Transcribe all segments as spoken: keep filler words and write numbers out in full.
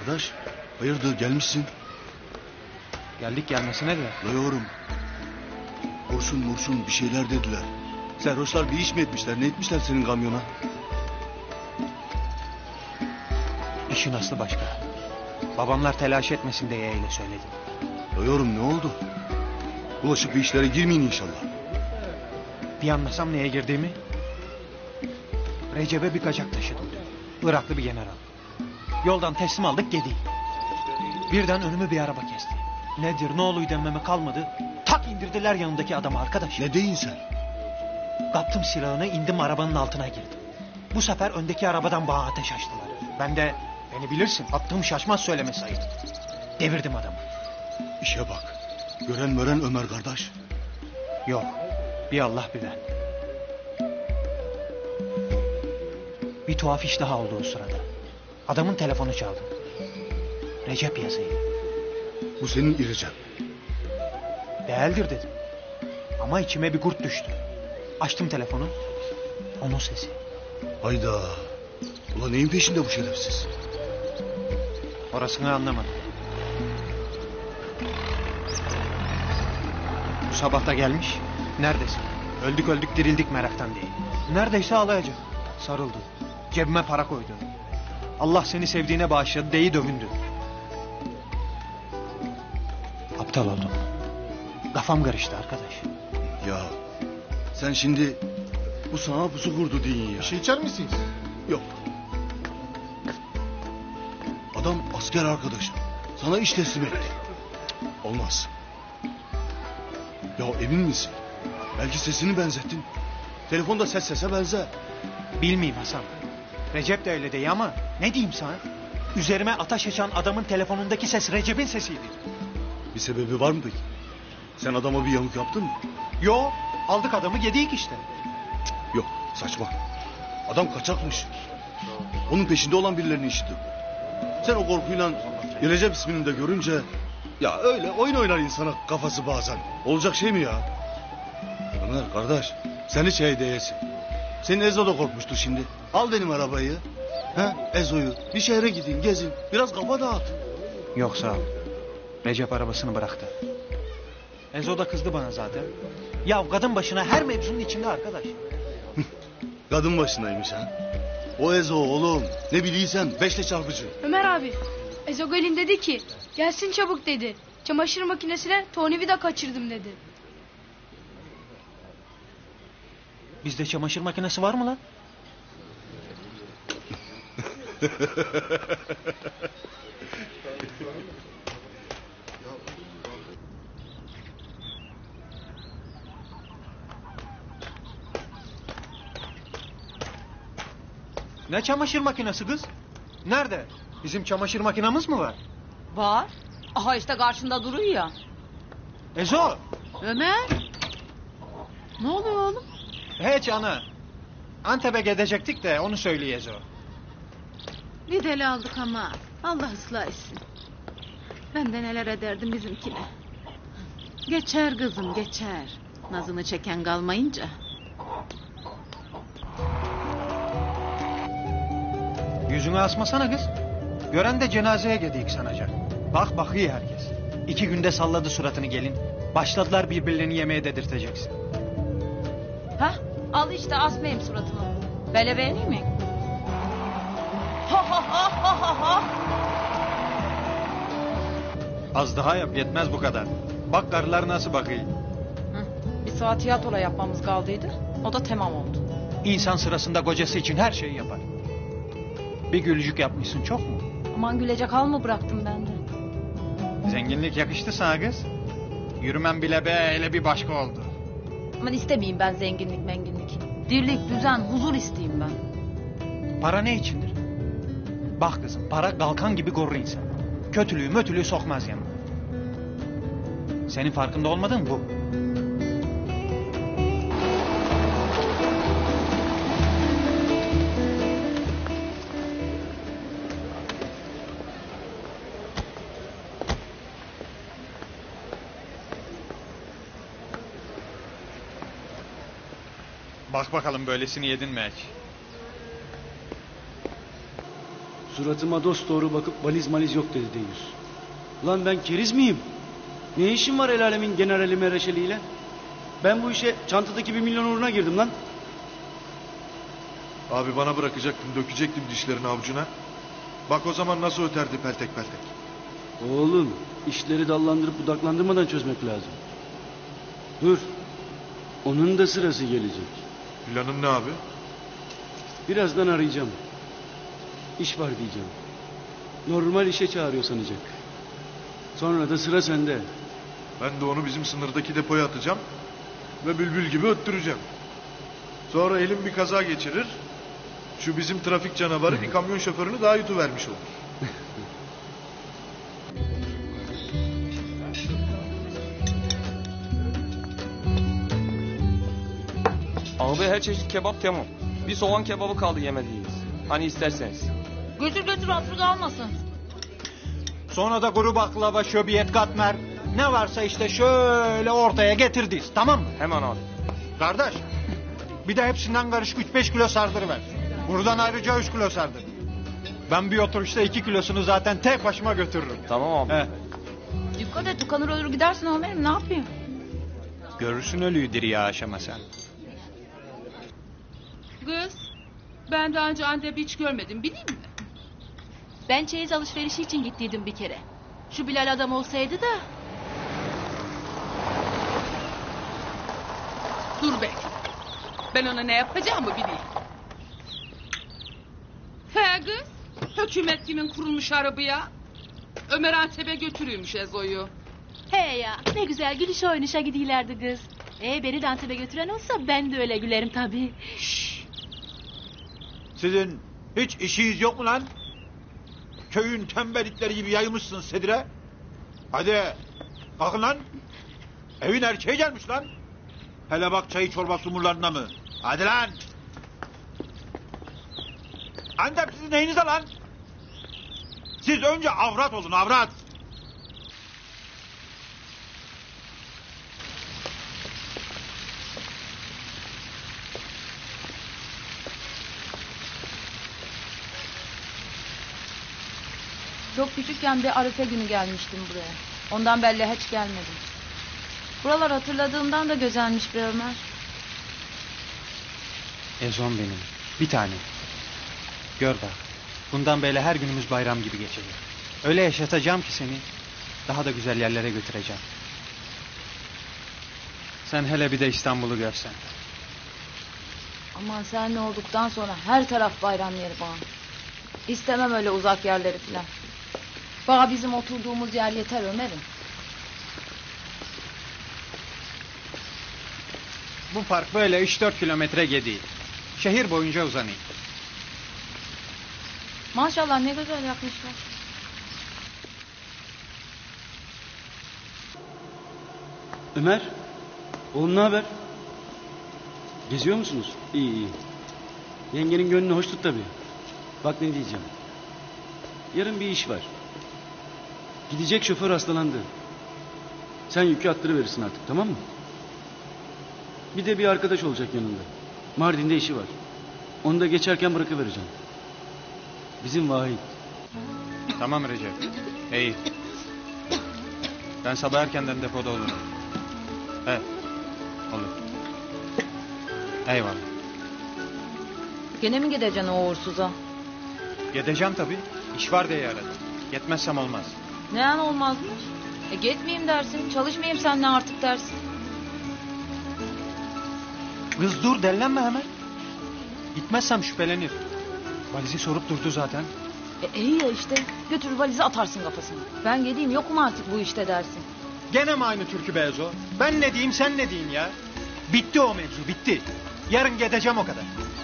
Kardeş, hayırdır gelmişsin? Geldik gelmesine de. Duyuyorum. Kurşun murşun bir şeyler dediler. Serhoşlar bir iş mi etmişler? Ne etmişler senin kamyona? İşin aslı başka. Babamlar telaş etmesin diye öyle söyledim. Duyuyorum, ne oldu? Bulaşıp bir işlere girmeyin inşallah. Bir anlasam neye girdiğimi. Recep'e bir kaçak taşıdım. Iraklı bir general. Yoldan teslim aldık gedi. Birden önümü bir araba kesti. Nedir ne oluyor dememe kalmadı. Tak indirdiler yanındaki adamı arkadaş. Ne deyin sen? Kaptım silahını, indim arabanın altına girdim. Bu sefer öndeki arabadan bana ateş açtılar. Ben de beni bilirsin attığım şaşmaz söyleme sayı. Devirdim adamı. İşe bak. Gören mören Ömer kardeş. Yok, bir Allah bir ben. Bir tuhaf iş daha oldu o sırada. Adamın telefonu çaldı. Recep yazıyor. Bu senin iricen. Değildir dedim. Ama içime bir kurt düştü. Açtım telefonu. Onun sesi. Hayda. Ulan neyin peşinde bu şerefsiz? Orasını anlamadım. Bu sabah da gelmiş. Neredesin? Öldük öldük dirildik meraktan diye. Neredeyse ağlayacak. Sarıldı. Cebime para koydu. Allah seni sevdiğine bağışladı deyi dövündü. Aptal oldum. Kafam karıştı arkadaş. Ya sen şimdi bu sana pusu kurdu deyin ya. Bir şey içer misiniz? Yok. Adam asker arkadaşım. Sana iş teslim etti. Cık, olmaz. Ya emin misin? Belki sesini benzettin. Telefonda ses sese benzer. Bilmeyeyim Hasan. Recep de öyle değil ama ne diyeyim sana? Üzerime ateş açan adamın telefonundaki ses Recep'in sesiydi. Bir sebebi var mı peki? Sen adama bir yamuk yaptın mı? Yo, aldık adamı yedik işte. Cık, yok, saçma. Adam kaçakmış. Onun peşinde olan birilerini işitti. Sen o korkuyla Recep ismini de görünce... Ya öyle oyun oynar insana kafası bazen. Olacak şey mi ya? Ömer kardeş, sen hiç şey değilsin. Senin Ezo da korkmuştur şimdi. Al benim arabayı. He, Ezo'yu. Bir şehre gidin, gezin. Biraz kafa dağıt. Yok sağ ol. Recep arabasını bıraktı. Ezo da kızdı bana zaten. Ya kadın başına her mevzunun içinde arkadaş. Kadın başındaymış ha. O Ezo oğlum. Ne biliysen beşle çarpıcı. Ömer abi, Ezogelin dedi ki gelsin çabuk dedi. Çamaşır makinesine tornavida kaçırdım dedi. Bizde çamaşır makinesi var mı lan? Ne çamaşır makinesi kız? Nerede? Bizim çamaşır makinamız mı var? Var. Aha işte karşında duruyor ya. Ezo! Ömer. Ne oluyor oğlum? Hiç ana. Antep'e gidecektik de onu söyleye Ezo. Bir deli aldık ama Allah ıslah etsin. Ben de neler ederdim bizimkine. Geçer kızım geçer. Nazını çeken kalmayınca. Yüzünü asmasana kız. Gören de cenazeye gidiyik sanacak. Bak bakıyor herkes. İki günde salladı suratını gelin. Başladılar birbirlerini yemeğe dedirteceksin. Hah al işte asmayayım suratımı. Böyle beğeneyim mi? Ha ha ha ha ha ha. Az daha yap yetmez bu kadar. Bak karılar nasıl bakıyor. Hı, bir saat tiyatro yapmamız kaldıydı. O da tamam oldu. İnsan sırasında kocası için her şeyi yapar. Bir gülücük yapmışsın çok mu? Aman gülecek hal mı bıraktım ben de? Zenginlik yakıştı sana kız. Yürümem bile be hele bir başka oldu. Aman istemeyeyim ben zenginlik menginlik. Dirlik, düzen, huzur isteyeyim ben. Para ne içindir? Bak kızım para kalkan gibi korur insan. Kötülüğü mötülüğü sokmaz yanına. Senin farkında olmadığın bu. Bak bakalım böylesini yedin mi hiç? Suratıma dosdoğru bakıp valiz maliz yok dedi Deyüz. Lan ben keriz miyim? Ne işim var el alemin generali mereşeliyle? Ben bu işe çantadaki bir milyon uğruna girdim lan. Abi bana bırakacaktın, dökecektim dişlerini avucuna. Bak o zaman nasıl öterdi peltek peltek. Oğlum işleri dallandırıp budaklandırmadan çözmek lazım. Dur. Onun da sırası gelecek. Planın ne abi? Birazdan arayacağım. İş var diyeceğim. Normal işe çağırıyor sanacak. Sonra da sıra sende. Ben de onu bizim sınırdaki depoya atacağım. Ve bülbül gibi öttüreceğim. Sonra elim bir kaza geçirir. Şu bizim trafik canavarı bir kamyon şoförünü daha yutuvermiş olur. Abi her çeşit kebap tamam. Bir soğan kebabı kaldı yemediğimiz. Hani isterseniz. Götür götür affı kalmasın. Sonra da kuru baklava, şöbiyet, katmer. Ne varsa işte şöyle ortaya getirdiyiz, tamam mı? Hemen abi. Kardeş, bir de hepsinden karışık üç beş kilo sardırıver. Buradan ayrıca üç kilo sardır. Ben bir oturuşta iki kilosunu zaten tek başıma götürürüm. Tamam abi. He. Dikkat et tıkanır ölür gidersin Ömer'im ne yapayım? Görürsün ölüyü ya aşama sen. Kız, ben daha önce Antep hiç görmedim, bileyim mi? Ben çeyiz alışverişi için gittiydim bir kere. Şu Bilal adam olsaydı da. Dur be. Ben ona ne yapacağımı bileyim. He kız, hükümet kimin kurulmuş arabaya? Ömer Antep'e götürüyormuş Ezo'yu. He ya ne güzel gülüş oynuşa gidiyorlardı kız. E beni de Antep'e götüren olsa ben de öyle gülerim tabii. Sizin hiç işiniz yok mu lan? Köyün tembellikleri gibi yayılmışsınız sedire. Hadi kalkın lan. Evin erkeği gelmiş lan. Hele bak çayı çorba sumurlarına mı? Hadi lan. Antep sizin neyinize lan? Siz önce avrat olun avrat. Çok küçükken bir Arife günü gelmiştim buraya. Ondan belli hiç gelmedim. Buralar hatırladığımdan da güzelmiş be Ömer. Ezon benim, bir tane. Gör bak, bundan böyle her günümüz bayram gibi geçecek. Öyle yaşatacağım ki seni, daha da güzel yerlere götüreceğim. Sen hele bir de İstanbul'u görsen. Aman sen ne olduktan sonra her taraf bayram yeri bana. İstemem öyle uzak yerleri filan. Bana bizim oturduğumuz yer yeter Ömer'im. Bu park böyle üç dört kilometre gediği. Şehir boyunca uzanıyor. Maşallah ne güzel yapmışlar. Ömer. Oğlum ne haber? Geziyor musunuz? İyi iyi. Yengenin gönlünü hoş tut tabii. Bak ne diyeceğim. Yarın bir iş var. Gidecek şoför hastalandı. Sen yükü attırıverirsin artık, tamam mı? Bir de bir arkadaş olacak yanında. Mardin'de işi var. Onu da geçerken bırakıvereceğim. Bizim Vahit. Tamam Recep. İyi. Ben sabah erkenden depoda olurum. He. Olur. Eyvallah. Gene mi gideceksin o uğursuza? Gideceğim tabii. İş var diye aradım. Gitmezsem olmaz. Ne an olmazmış? E gitmeyeyim dersin, çalışmayayım seninle artık dersin. Kız dur dellenme hemen. Gitmezsem şüphelenir. Valizi sorup durdu zaten. E iyi ya işte, götür valizi atarsın kafasına. Ben gideyim yokum artık bu işte dersin. Gene mi aynı türkü Bezo? Ben ne diyeyim sen ne diyeyim ya? Bitti o mevzu bitti. Yarın gideceğim o kadar.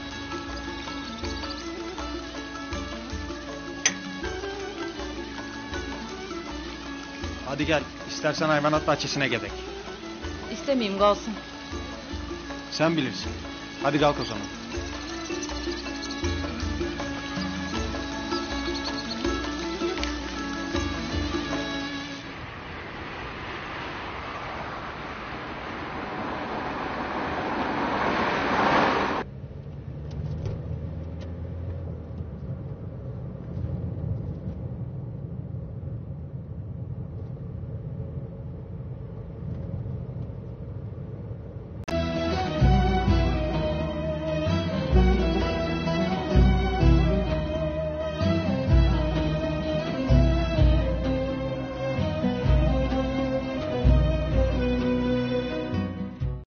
Hadi gel. İstersen hayvanat bahçesine gidek. İstemeyeyim kalsın. Sen bilirsin. Hadi kalk o zaman.